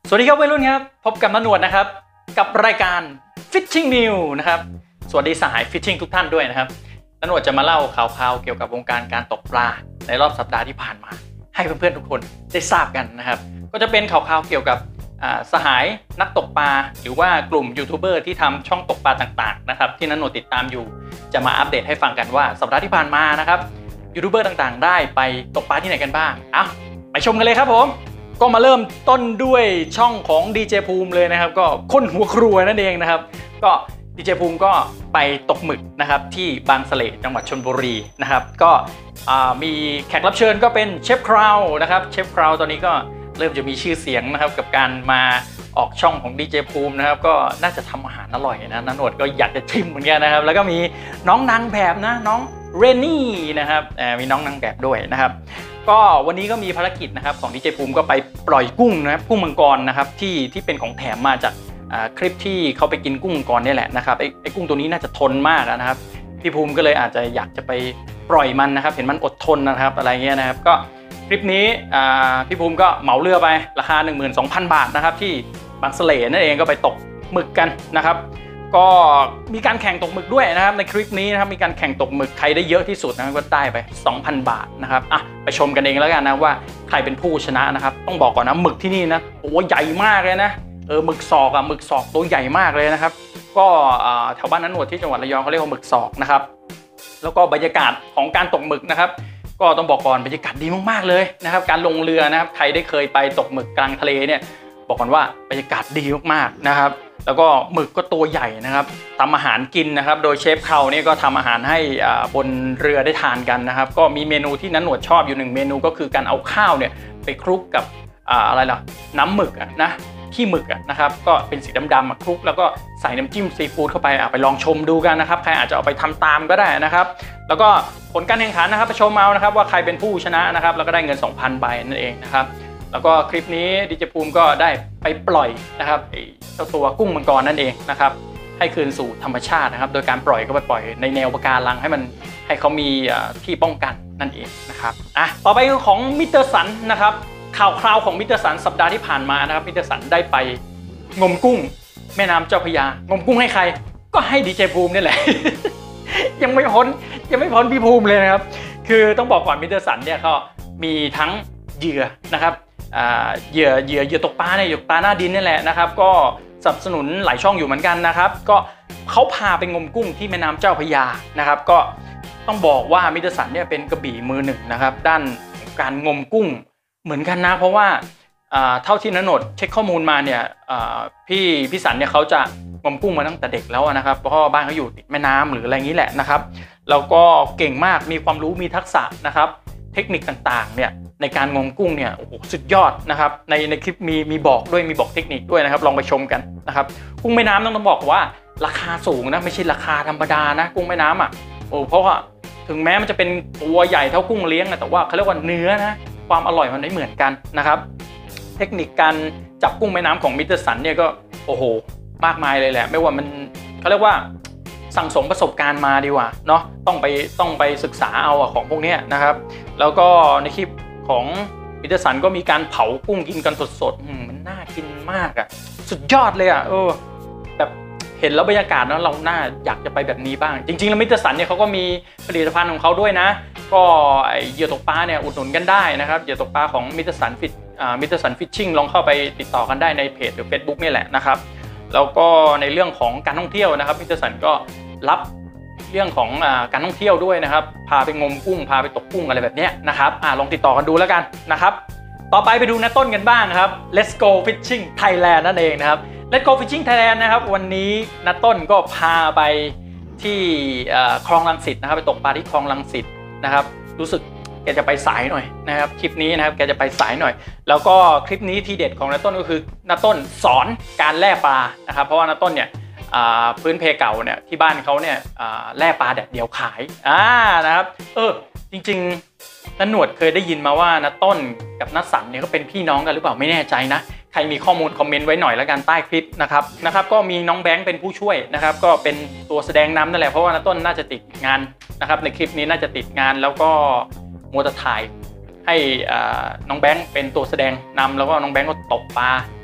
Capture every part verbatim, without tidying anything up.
สวัสดีครับวัยรุ่นครับพบกับน้าหนวดนะครับกับรายการ Fishing New นะครับสวัสดีสหาย Fishing ทุกท่านด้วยนะครับน้าหนวดจะมาเล่าข่าวๆเกี่ยวกับวงการการตกปลาในรอบสัปดาห์ที่ผ่านมาให้เพื่อนๆทุกคนได้ทราบกันนะครับก็จะเป็นข่าวๆเกี่ยวกับสหายนักตกปลาหรือว่ากลุ่มยูทูบเบอร์ที่ทำช่องตกปลาต่างๆนะครับที่น้าหนวดติดตามอยู่จะมาอัปเดตให้ฟังกันว่าสัปดาห์ที่ผ่านมานะครับยูทูบเบอร์ต่างๆได้ไปตกปลาที่ไหนกันบ้างเอาไปชมกันเลยครับผมก็มาเริ่มต้นด้วยช่องของดีเจภูมิเลยนะครับก็คนหัวครัวนั่นเองนะครับก็ดีเจภูมิก็ไปตกหมึกนะครับที่บางสะเลจังหวัดชลบุรีนะครับก็มีแขกรับเชิญก็เป็นเชฟคราวนะครับเชฟคราวตอนนี้ก็เริ่มจะมีชื่อเสียงนะครับกับการมาออกช่องของดีเจภูมินะครับก็น่าจะทำอาหารอร่อยนะน้าหนวดก็อยากจะชิมเหมือนกันนะครับแล้วก็มีน้องนางแบบนะน้องเรนนี่นะครับมีน้องนางแบบด้วยนะครับก็วันนี้ก็มีภารกิจนะครับของดีเจภูมิก็ไปปล่อยกุ้งนะกุ้งมังกรนะครับที่ที่เป็นของแถมมาจากคลิปที่เขาไปกินกุ้งมังกรนี่แหละนะครับไอ้ไอ้กุ้งตัวนี้น่าจะทนมากนะครับพี่ภูมิก็เลยอาจจะอยากจะไปปล่อยมันนะครับเห็นมันอดทนนะครับอะไรเงี้ยนะครับก็คลิปนี้พี่ภูมิก็เหมาเรือไปราคา หนึ่งหมื่นสองพัน บาทนะครับที่บางสะเลนั่นเองก็ไปตกหมึกกันนะครับก็มีการแข่งตกหมึกด้วยนะครับในคลิปนี้นะครับมีการแข่งตกหมึกใครได้เยอะที่สุดนะครับก็ได้ไป สองพัน บาทนะครับอ่ะไปชมกันเองแล้วกันนะว่าใครเป็นผู้ชนะนะครับต้องบอกก่อนนะหมึกที่นี่นะตัวใหญ่มากเลยนะเออหมึกศอกอะหมึกศอกตัวใหญ่มากเลยนะครับก็แถวบ้านน้าหนวดที่จังหวัดระยองเขาเรียกว่าหมึกศอกนะครับแล้วก็บรรยากาศของการตกหมึกนะครับก็ต้องบอกก่อนบรรยากาศดีมากๆเลยนะครับการลงเรือนะครับใครได้เคยไปตกหมึกกลางทะเลเนี่ยบอกก่อนว่าบรรยากาศดีมากๆนะครับแล้วก็หมึกก็ตัวใหญ่นะครับทำอาหารกินนะครับโดยเชฟเขาเนี่ยก็ทำอาหารให้บนเรือได้ทานกันนะครับก็มีเมนูที่น้าหนวดชอบอยู่หนึ่งเมนูก็คือการเอาข้าวเนี่ยไปคลุกกับอะไรล่ะน้ำหมึกนะขี้หมึกนะครับก็เป็นสีดำๆมาคลุกแล้วก็ใส่น้ำจิ้มซีฟู้ดเข้าไปไปลองชมดูกันนะครับใครอาจจะเอาไปทำตามก็ได้นะครับแล้วก็ผลการแข่งขันนะครับไปชมเอานะครับว่าใครเป็นผู้ชนะนะครับแล้วก็ได้เงิน สองพัน ใบนั่นเองนะครับแล้วก็คลิปนี้ดีเจภูมิก็ได้ไปปล่อยนะครับเจ้าตัวกุ้งมังกรนั่นเองนะครับให้คืนสู่ธรรมชาตินะครับโดยการปล่อยก็ไปปล่อยในแนวปะการังให้มันให้เขามีที่ป้องกันนั่นเองนะครับอ่ะต่อไปของมิสเตอร์สันนะครับข่าวคราวของมิสเตอร์สันสัปดาห์ที่ผ่านมานะครับมิสเตอร์สันได้ไปงมกุ้งแม่น้ำเจ้าพระยางมกุ้งให้ใครก็ให้ดีเจภูมินี่แหละ ยังไม่พ้นยังไม่พ้นพี่ภูมิเลยนะครับคือต้องบอกก่อนมิสเตอร์สันเนี่ยก็มีทั้งเหยื่อนะครับเหยื่อเหยื่อเหยื่อตกปลาเนี่ยอยู่ปลาหน้าดินนี่แหละนะครับก็สนับสนุนหลายช่องอยู่เหมือนกันนะครับก็เขาพาไปงมกุ้งที่แม่น้ำเจ้าพระยานะครับก็ต้องบอกว่ามิสเตอร์สันเนี่ยเป็นกระบี่มือหนึ่งนะครับด้านการงมกุ้งเหมือนกันนะเพราะว่าเท่าที่น้าหนวดเช็คข้อมูลมาเนี่ยพี่พี่สันเนี่ยเขาจะงมกุ้งมาตั้งแต่เด็กแล้วนะครับเพราะบ้านเขาอยู่ติดแม่น้ำหรืออะไรอย่างนี้แหละนะครับแล้วก็เก่งมากมีความรู้มีทักษะนะครับเทคนิคต่างๆเนี่ยในการงมกุ้งเนี่ยโอ้โหสุดยอดนะครับในในคลิปมีมีบอกด้วยมีบอกเทคนิคด้วยนะครับลองไปชมกันนะครับกุ้งแม่น้ำต้องต้องบอกว่าราคาสูงนะไม่ใช่ราคาธรรมดานะกุ้งแม่น้ำอ่ะโอ้เพราะว่าถึงแม้มันจะเป็นตัวใหญ่เท่ากุ้งเลี้ยงนะแต่ว่าเขาเรียกว่าเนื้อนะความอร่อยมันไม่เหมือนกันนะครับเทคนิคการจับกุ้งแม่น้ำของมิสเตอร์สันเนี่ยก็โอ้โหมากมายเลยแหละไม่ว่ามันเขาเรียกว่าสั่งสมประสบการณ์มาดีกว่าเนาะต้องไปต้องไปศึกษาเอาของพวกนี้นะครับแล้วก็ในคลิปของมิสเตอร์สันก็มีการเผากุ้งกินกันสดๆมันน่ากินมากอ่ะสุดยอดเลยอ่ะเออแบบเห็นแล้วบรรยากาศนะเราน่าอยากจะไปแบบนี้บ้างจริงๆแล้วมิสเตอร์สันเนี่ยเขาก็มีผลิตภัณฑ์ของเขาด้วยนะก็เหยื่อตกปลาเนี่ยอุดหนุนกันได้นะครับเหยื่อตกปลาของมิสเตอร์สันฟิชอ่ามิสเตอร์สันฟิชชิ่งลองเข้าไปติดต่อกันได้ในเพจหรือ เฟซบุ๊ก นี่แหละนะครับแล้วก็ในเรื่องของการท่องเที่ยวนะครับมิสเตอร์สันก็รับเรื่องของการท่องเที่ยวด้วยนะครับพาไปงมกุ้งพาไปตกกุ้งอะไรแบบนี้นะครับอ่าลองติดต่อกันดูแล้วกันนะครับต่อไปไปดูน้าต้นกันบ้างครับ Let's Go Fishing Thailand นั่นเองนะครับ Let's Go Fishing Thailand นะครับวันนี้น้าต้นก็พาไปที่คลองรังสิตนะครับไปตกปลาที่คลองรังสิตนะครับรู้สึกแกจะไปสายหน่อยนะครับคลิปนี้นะครับแกจะไปสายหน่อยแล้วก็คลิปนี้ทีเด็ดของน้าต้นก็คือน้าต้นสอนการแล่ปลานะครับเพราะว่าน้าต้นเนี่ยพื้นเพเก่าเนี่ยที่บ้านเขาเนี่ยแล่ปลาแดดเดียวขายอ่านะครับเออจริงๆน้าหนวดเคยได้ยินมาว่าน้าต้นกับน้าสันเนี่ยก็เป็นพี่น้องกันหรือเปล่าไม่แน่ใจนะใครมีข้อมูลคอมเมนต์ไว้หน่อยแล้วกันใต้คลิปนะครับนะครับก็มีน้องแบงค์เป็นผู้ช่วยนะครับก็เป็นตัวแสดงนำนั่นแหละเพราะว่าน้าต้นน่าจะติดงานนะครับในคลิปนี้น่าจะติดงานแล้วก็มัวแต่ถ่ายให้น้องแบงค์เป็นตัวแสดงนำแล้วก็น้องแบงค์ก็ตกปลา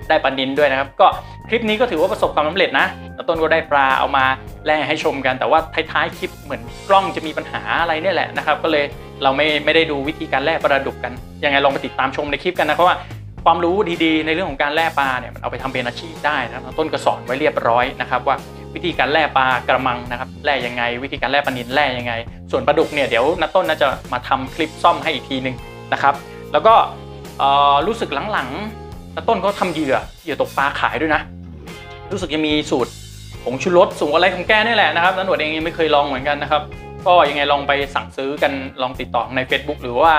ได้ปลานิลด้วยนะครับก็คลิปนี้ก็ถือว่าประสบความสำเร็จนะต้นก็ได้ปลาเอามาแล่ให้ชมกันแต่ว่าท้ายๆคลิปเหมือนกล้องจะมีปัญหาอะไรเนี่ยแหละนะครับก็เลยเราไม่ไม่ได้ดูวิธีการแล่ปลาดุกกันยังไงลองไปติดตามชมในคลิปกันนะเพราะว่าความรู้ดีๆในเรื่องของการแล่ปลาเนี่ยมันเอาไปทำเป็นอาชีพได้นะครับต้นก็สอนไว้เรียบร้อยนะครับว่าวิธีการแล่ปลากระมังนะครับแล่ยังไงวิธีการแล่ปลานิลแล่ยังไงส่วนปลาดุกเนี่ยเดี๋ยวน้าต้นน่าจะมาทำคลิปซ่อมให้อีกทีนึงนะครับแล้วก็รู้สึกหลังๆน้าต้นเขาทำเหยื่อเหยื่อตกปลาขายด้วยนะรู้สึกจะมีสูตรผงชูรสสูงอะไรของแกนี่แหละนะครับน้าหนวดเองยังไม่เคยลองเหมือนกันนะครับก็ยังไงลองไปสั่งซื้อกันลองติดต่อใน Facebook หรือว่า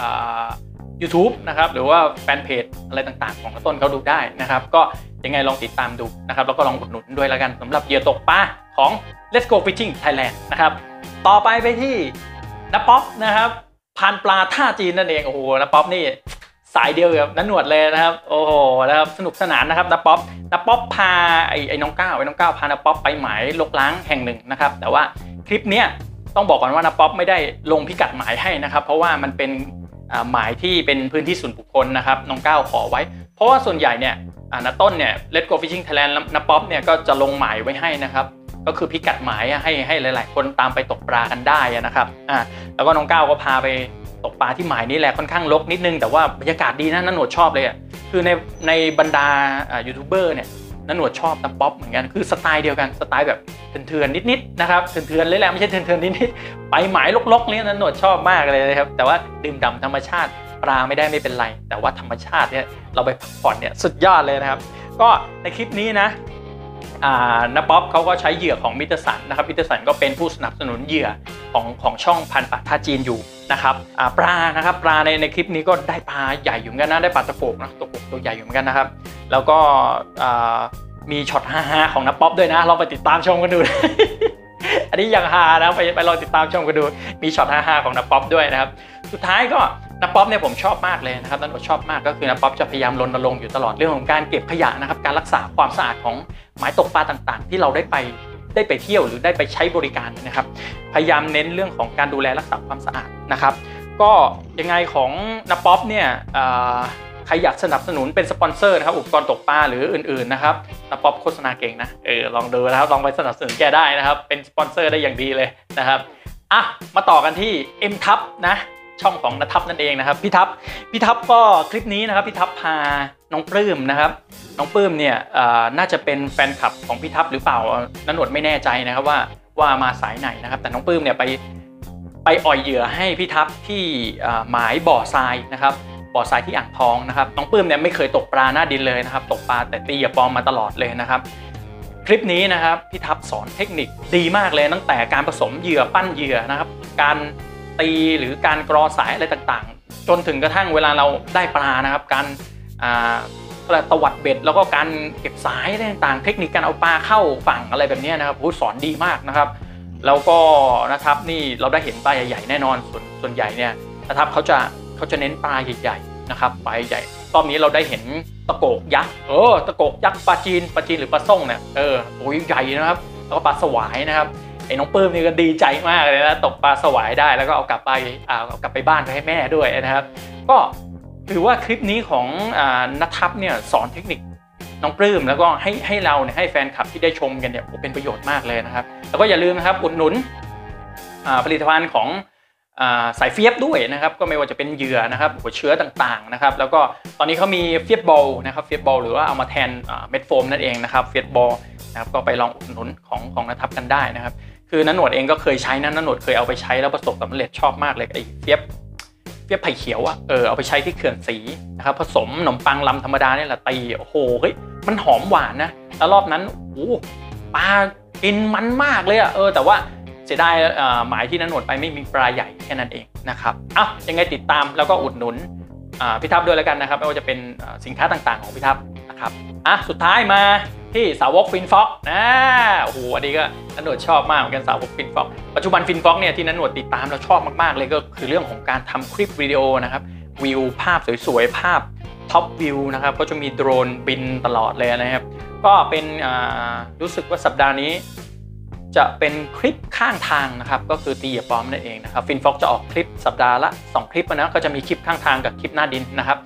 YouTube นะครับหรือว่าแฟนเพจอะไรต่างๆของน้าต้นเขาดูได้นะครับก็ยังไงลองติดตามดูนะครับแล้วก็ลองอุดหนุนด้วยแล้วกันสำหรับเหยื่อตกปลาของ Let's Go Fishing Thailand นะครับต่อไปไปที่น้าป๊อปนะครับพานปลาท่าจีนนั่นเองโอ้โหน้าป๊อปนี่สายเดียวกับน้าหนวดเลยนะครับโอ้โหนะครับสนุกสนานนะครับน้าป๊อปน้าป๊อปพาไอ้ไอ้น้องก้าวไอ้น้องก้าวพาน้าป๊อปไปหมายลกล้างแห่งหนึ่งนะครับแต่ว่าคลิปเนี้ยต้องบอกก่อนว่าน้าป๊อปไม่ได้ลงพิกัดหมายให้นะครับเพราะว่ามันเป็นหมายที่เป็นพื้นที่ส่วนบุคคลนะครับน้องก้าวขอไว้เพราะว่าส่วนใหญ่เนี่ยน้าต้นเนี่ย Let's Go Fishing Thailand น้าป๊อปเนี่ยก็จะลงหมายไว้ให้นะครับก็คือพิกัดหมายให้ให้หลายๆคนตามไปตกปลากันได้นะครับอ่าแล้วก็น้องก้าวก็พาไปตกปลาที่หมายนี้แหละค่อนข้างรกนิดนึงแต่ว่าบรรยากาศดีนะน้าหนวดชอบเลยอ่ะคือในในบรรดายูทูบเบอร์เนี่ยน้าหนวดชอบน้าป๊อปเหมือนกันคือสไตล์เดียวกันสไตล์แบบเถื่อนๆนิดๆนะครับเถื่อนๆเลยแหละไม่ใช่เถื่อนๆนิดๆไปหมายรกๆเนี่ยน้าหนวดชอบมากเลยนะครับแต่ว่าดื่มด่ำธรรมชาติปลาไม่ได้ไม่เป็นไรแต่ว่าธรรมชาติเนี่ยเราไปพักผ่อนเนี่ยสุดยอดเลยนะครับก็ในคลิปนี้นะน้าป๊อปเขาก็ใช้เหยื่อของมิสเตอร์สันนะครับมิสเตอร์สันก็เป็นผู้สนับสนุนเหยื่อของของช่องพันปลาท่าจีนอยู่นะครับปลานะครับปลาในในคลิปนี้ก็ได้ปลาใหญ่อยู่เหมือนกันนะได้ปลาตะโกกนะตะโกกตัวใหญ่อยู่เหมือนกันนะครับแล้วก็มีช็อตฮาๆของน้าป๊อปด้วยนะลองไปติดตามชมกันดู อันนี้ยังฮานะไปไปลองติดตามชมกันดูมีช็อตฮาๆของน้าป๊อปด้วยนะครับสุดท้ายก็น้าป๊อปเนี่ยผมชอบมากเลยนะครับน้าหนวดชอบมากก็คือน้าป๊อปจะพยายามรณรงค์อยู่ตลอดเรื่องของการเก็บขยะนะครับการรักษาความสะอาดของหมายตกปลาต่างๆที่เราได้ไปได้ไปเที่ยวหรือได้ไปใช้บริการนะครับพยายามเน้นเรื่องของการดูแลรักษาความสะอาดนะครับก็ยังไงของน้าป๊อปเนี่ยใครอยากสนับสนุนเป็นสปอนเซอร์นะครับอุปกรณ์ตกปลาหรืออื่นๆนะครับน้าป๊อปโฆษณาเก่งนะเออลองดูนะครับลองไปสนับสนุนแกได้นะครับเป็นสปอนเซอร์ได้อย่างดีเลยนะครับอ่ะมาต่อกันที่ เอ็ม ทัพนะช่องของณทัพนั่นเองนะครับพี่ทัพพี่ทัพก็คลิปนี้นะครับพี่ทัพพาน้องปลื้มนะครับน้องปลื้มเนี่ยน่าจะเป็นแฟนคลับของพี่ทัพหรือเปล่าณหนวดไม่แน่ใจนะครับว่าว่ามาสายไหนนะครับแต่น้องปลื้มเนี่ยไปไปอ่อยเหยื่อให้พี่ทัพที่หมายบ่อทรายนะครับบ่อทรายที่อ่างทองนะครับน้องปลื้มเนี่ยไม่เคยตกปลาหน้าดินเลยนะครับตกปลาแต่ตีเหยื่อปลอมมาตลอดเลยนะครับคลิปนี้นะครับพี่ทัพสอนเทคนิคดีมากเลยตั้งแต่การผสมเหยื่อปั้นเหยื่อนะครับการตีหรือการกรอสายอะไรต่างๆจนถึงกระทั่งเวลาเราได้ปลานะครับการตวัดเบ็ดแล้วก็การเก็บสายอะไรต่างๆเทคนิคการเอาปลาเข้าฝั่งอะไรแบบนี้นะครับผู้สอนดีมากนะครับแล้วก็นะครับนี่เราได้เห็นปลาใหญ่ๆแน่นอนส่วนส่วนใหญ่เนี่ยนะครับเขาจะเขาจะเน้นปลาใหญ่ๆนะครับปลาใหญ่รอบนี้เราได้เห็นตะโกกยักษ์เออตะโกกยักษ์ปลาจีนปลาจีนหรือปลาส่งเนี่ยเออตัวใหญ่นะครับแล้วก็ปลาสวายนะครับไอ้น้องปื้มนี่ก็ดีใจมากเลยนะตกปลาสวายได้แล้วก็เอากลับไปเอากลับไปบ้านไปให้แม่ด้วยนะครับก็ถือว่าคลิปนี้ของณทัพเนี่ยสอนเทคนิคน้องปลื้มแล้วก็ให้ให้เราเนี่ยให้แฟนคลับที่ได้ชมกันเนี่ยเป็นประโยชน์มากเลยนะครับแล้วก็อย่าลืมนะครับอุดหนุนผลิตภัณฑ์ของสายเฟียบด้วยนะครับก็ไม่ว่าจะเป็นเหยื่อนะครับหัวเชื้อต่างๆนะครับแล้วก็ตอนนี้เขามีเฟียบบอลนะครับเฟียบบอลหรือว่าเอามาแทนเม็ดโฟมนั่นเองนะครับเฟียบบอลนะครับก็ไปลองอุดหนุนของของณทัพกันได้นะครับคือณหนวดเองก็เคยใช้นะณหนวดเคยเอาไปใช้แล้วประสบความสำเร็จชอบมากเลยไอ้เฟียบเฟียบไผ่เขียวอ่ะเออเอาไปใช้ที่เขื่อนศรีนะครับผสมขนมปังลำธรรมดาเนี่ยแหละตีโอ้โหเฮ้ยมันหอมหวานนะแล้วรอบนั้นโอ้ปลากินมันมากเลยอ่ะเออแต่ว่าเสียดายหมายที่ณหนวดไปไม่มีปลาใหญ่แค่นั้นเองนะครับอ่ะยังไงติดตามแล้วก็อุดหนุนพี่ทัพด้วยแล้วกันนะครับไม่ว่าจะเป็นสินค้าต่างๆของพี่ทัพนะครับอ่ะสุดท้ายมาที่สาวกฟินฟ็อกนะโอ้โหอันนี้ก็ณหนวดชอบมากเหมือนกันสาวกฟินฟ็อกปัจจุบันฟินฟ็อกเนี่ยที่ณหนวดติดตามเราชอบมากๆเลยก็คือเรื่องของการทำคลิปวิดีโอนะครับวิวภาพสวยๆภาพท็อปวิวนะครับก็จะมีโดรนบินตลอดเลยนะครับก็เป็นรู้สึกว่าสัปดาห์นี้จะเป็นคลิปข้างทางนะครับก็คือตีเหยื่อปลอมนั่นเองนะครับฟินฟ็อกจะออกคลิปสัปดาห์ละสองคลิปนะก็จะมีคลิปข้างทางกับคลิปหน้าดินนะครับ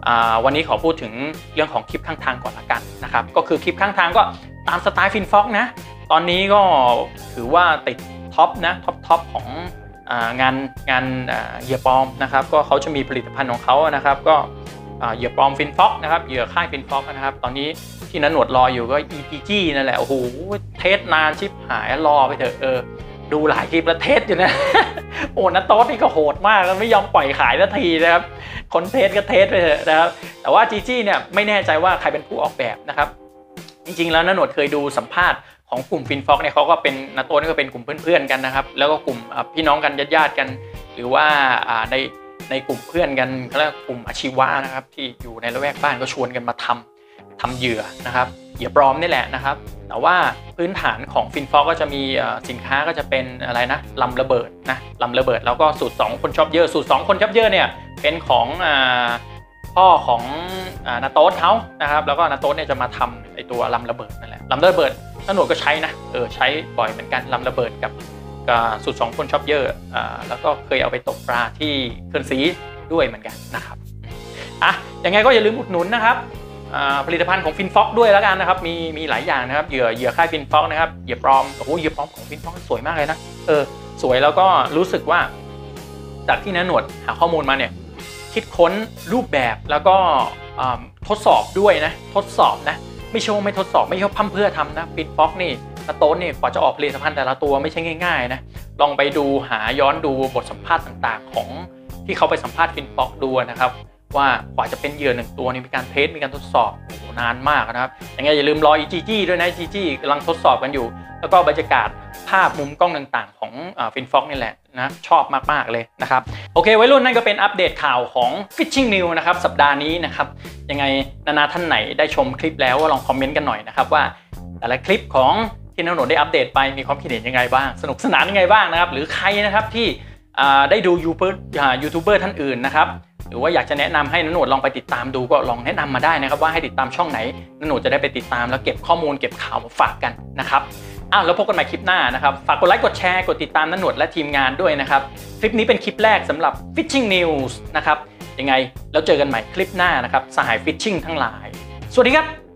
วันนี้ขอพูดถึงเรื่องของคลิปข้างทางก่อนละกันนะครับก็คือคลิปข้างทางก็ตามสไตล์ฟินฟ็อกนะตอนนี้ก็ถือว่าติดท็อปนะท็อปท็อปของงานงานเหยื่อปลอมนะครับก็เขาจะมีผลิตภัณฑ์ของเขานะครับก็เหยื่อปลอมฟินฟ็อกนะครับเหยื่อค่ายฟินฟ็อกนะครับตอนนี้ที่นันหนวดรออยู่ก็ อี พี จี นั่นแหละโอ้โหเทสนานชิบหายรอไปเถอะเออดูหลายคลิปแล้วเทสอยู่นะโอ้นัทโต๊ดนี่ก็โหดมากแล้วไม่ยอมปล่อยขายสักทีนะครับคนเทสก็เทสไปเถอะนะครับแต่ว่าจีจี้เนี่ยไม่แน่ใจว่าใครเป็นผู้ออกแบบนะครับจริงๆแล้วนันหนวดเคยดูสัมภาษณ์ของกลุ่มฟินฟ็อกเนี่ยเขาก็เป็นนัทโต๊ดนี่ก็เป็นกลุ่มเพื่อนๆกันนะครับแล้วก็กลุ่มพี่น้องกันญาติๆกันหรือว่าในในกลุ่มเพื่อนกันเขาเรียกกลุ่มอาชีวะนะครับที่อยู่ในละแวกบ้านก็ชวนกันมาทำทำเหยื่อนะครับเหยื่อปลอมนี่แหละนะครับแต่ว่าพื้นฐานของฟินฟ็อกก็จะมีสินค้าก็จะเป็นอะไรนะลำระเบิดนะลำระเบิดแล้วก็สูตรสองคนชอบเยอะสูตรสองคนชอบเยอะเนี่ยเป็นของพ่อของนาโต้เขานะครับแล้วก็นาโต้เนี่ยจะมาทำไอตัวลำระเบิดนั่นแหละลำระเบิดตำรวจก็ใช้นะเออใช้บ่อยเหมือนกันลำระเบิดกับสูตรสองคนชอบเยอะแล้วก็เคยเอาไปตกปลาที่เขื่อนศรีด้วยเหมือนกันนะครับอ่ะยังไงก็อย่าลืมอุดหนุนนะครับผลิตภัณฑ์ของฟินฟ็อกด้วยแล้วกันนะครับมีมีหลายอย่างนะครับเหยื่อเหยื่อค่ายฟินฟ็อกนะครับเหยื่อปลอมโอ้โหเหยื่อปลอมของฟินฟ็อกสวยมากเลยนะเออสวยแล้วก็รู้สึกว่าจากที่น้าหนวดหาข้อมูลมาเนี่ยคิดค้นรูปแบบแล้วก็ทดสอบด้วยนะทดสอบนะไม่ใช่ว่าไม่ทดสอบไม่ใช่พั่มเพื่อทำนะฟินฟ็อกนี่นาโต้นี่กว่าจะออกผลิตภัณฑ์แต่ละตัวไม่ใช่ง่ายๆนะลองไปดูหาย้อนดูบทสัมภาษณ์ต่างๆของที่เขาไปสัมภาษณ์ฟินฟ็อกดูนะครับว่ากว่าจะเป็นเหยื่อหนึ่งตัวนี่มีการเทสมีการทดสอบโอ้โหนานมากนะครับยังไงอย่าลืมรอ อี จี จี ด้วยนะ อี จี จี กำลังทดสอบกันอยู่แล้วก็บรรยากาศภาพมุมกล้องต่างๆของฟินฟ็อกนี่แหละนะชอบมากๆเลยนะครับโอเควัยรุ่นนั่นก็เป็นอัปเดตข่าวของ Fishing News นะครับสัปดาห์นี้นะครับยังไงนานาท่านไหนได้ชมคลิปแล้วก็ลองคอมเมนต์กันหน่อยนะครับว่าแต่ละคลิปของที่น้าหนวดได้อัปเดตไปมีความคิดเห็นยังไงบ้างสนุกสนานยังไงบ้างนะครับหรือใครนะครับที่ได้ดูยูทูบเบอร์ท่านอื่นนะครับหรือว่าอยากจะแนะนำให้น้าหนวดลองไปติดตามดูก็ลองแนะนำมาได้นะครับว่าให้ติดตามช่องไหนน้าหนวดจะได้ไปติดตามแล้วเก็บข้อมูลเก็บข่าวมาฝากกันนะครับอ้าวแล้วพบกันใหม่คลิปหน้านะครับฝากกดไลค์กดแชร์กดติดตามน้าหนวดและทีมงานด้วยนะครับคลิปนี้เป็นคลิปแรกสำหรับ Fishing News นะครับยังไงแล้วเจอกันใหม่คลิปหน้านะครับสหาย Fishing ทั้งหลายสวัสดีครับ